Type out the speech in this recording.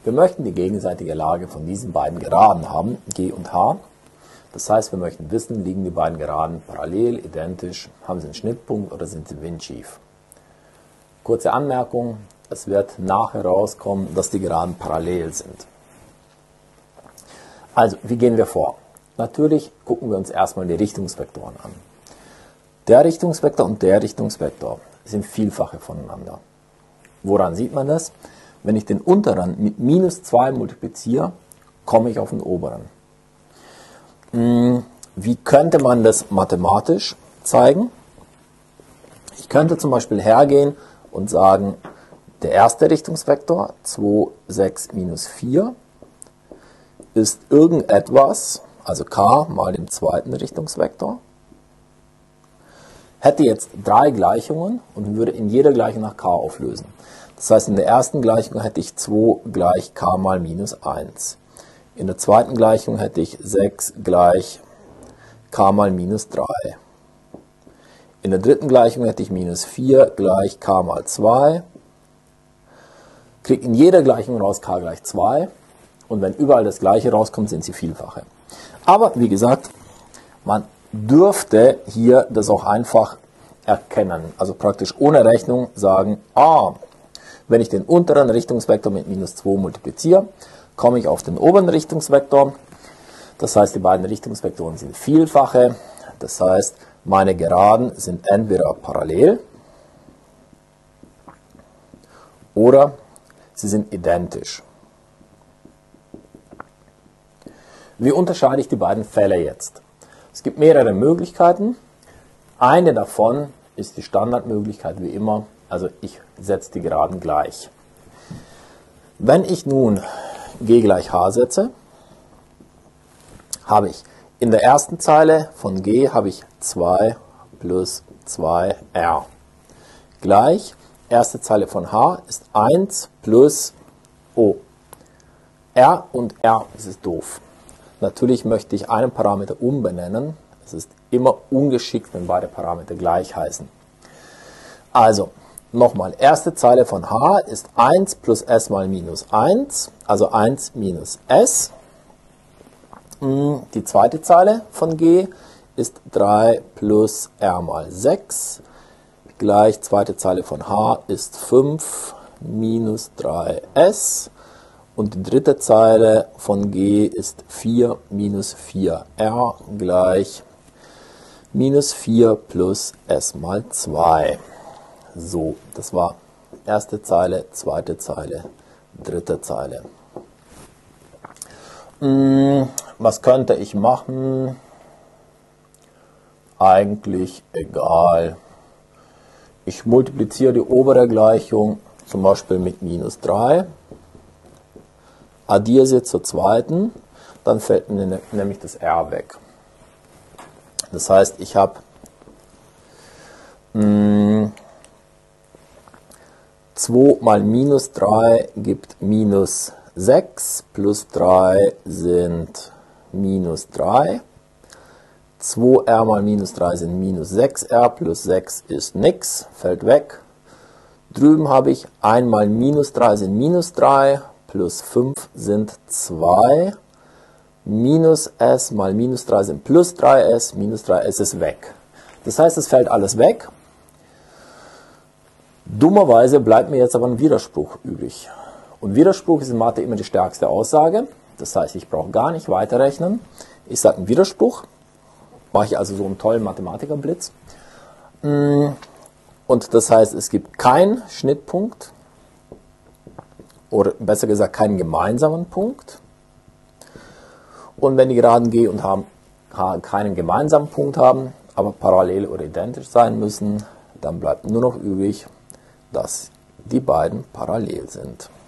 Wir möchten die gegenseitige Lage von diesen beiden Geraden haben, G und H. Das heißt, wir möchten wissen, liegen die beiden Geraden parallel, identisch, haben sie einen Schnittpunkt oder sind sie windschief. Kurze Anmerkung, es wird nachher rauskommen, dass die Geraden parallel sind. Also, wie gehen wir vor? Natürlich gucken wir uns erstmal die Richtungsvektoren an. Der Richtungsvektor und der Richtungsvektor sind Vielfache voneinander. Woran sieht man das? Wenn ich den unteren mit minus 2 multipliziere, komme ich auf den oberen. Wie könnte man das mathematisch zeigen? Ich könnte zum Beispiel hergehen und sagen, der erste Richtungsvektor, 2, 6, minus 4, ist irgendetwas, also k mal den zweiten Richtungsvektor, hätte jetzt 3 Gleichungen und würde in jeder Gleichung nach k auflösen. Das heißt, in der ersten Gleichung hätte ich 2 gleich k mal minus 1. In der zweiten Gleichung hätte ich 6 gleich k mal minus 3. In der dritten Gleichung hätte ich minus 4 gleich k mal 2. Kriege in jeder Gleichung raus k gleich 2. Und wenn überall das Gleiche rauskommt, sind sie Vielfache. Aber wie gesagt, man dürfte hier das auch einfach erkennen. Also praktisch ohne Rechnung sagen, wenn ich den unteren Richtungsvektor mit minus 2 multipliziere, komme ich auf den oberen Richtungsvektor. Das heißt, die beiden Richtungsvektoren sind Vielfache. Das heißt, meine Geraden sind entweder parallel oder sie sind identisch. Wie unterscheide ich die beiden Fälle jetzt? Es gibt mehrere Möglichkeiten. Eine davon ist die Standardmöglichkeit wie immer. Also ich setze die Geraden gleich. Wenn ich nun G gleich H setze, habe ich in der ersten Zeile von G habe ich 2 plus 2r. Gleich, erste Zeile von H ist 1 plus O. R und R, das ist doof. Natürlich möchte ich einen Parameter umbenennen. Es ist immer ungeschickt, wenn beide Parameter gleich heißen. Also, nochmal, erste Zeile von H ist 1 plus s mal minus 1, also 1 minus s. Die zweite Zeile von G ist 3 plus r mal 6, gleich zweite Zeile von H ist 5 minus 3s. Und die dritte Zeile von G ist 4 minus 4r gleich minus 4 plus s mal 2. So, das war erste Zeile, zweite Zeile, dritte Zeile. Was könnte ich machen? Eigentlich egal. Ich multipliziere die obere Gleichung zum Beispiel mit minus 3. Addiere sie zur zweiten, dann fällt nämlich das r weg. Das heißt, ich habe 2 mal minus 3 gibt minus 6, plus 3 sind minus 3. 2r mal minus 3 sind minus 6r, plus 6 ist nix, fällt weg. Drüben habe ich 1 mal minus 3 sind minus 3, plus 5 sind 2. Minus s mal minus 3 sind plus 3s, minus 3s ist weg. Das heißt, es fällt alles weg. Dummerweise bleibt mir jetzt aber ein Widerspruch übrig. Und Widerspruch ist in Mathe immer die stärkste Aussage. Das heißt, ich brauche gar nicht weiterrechnen. Ich sage einen Widerspruch. Mache ich also so einen tollen Mathematikerblitz. Und das heißt, es gibt keinen Schnittpunkt. Oder besser gesagt, keinen gemeinsamen Punkt. Und wenn die Geraden G und H keinen gemeinsamen Punkt haben, aber parallel oder identisch sein müssen, dann bleibt nur noch übrig, dass die beiden parallel sind.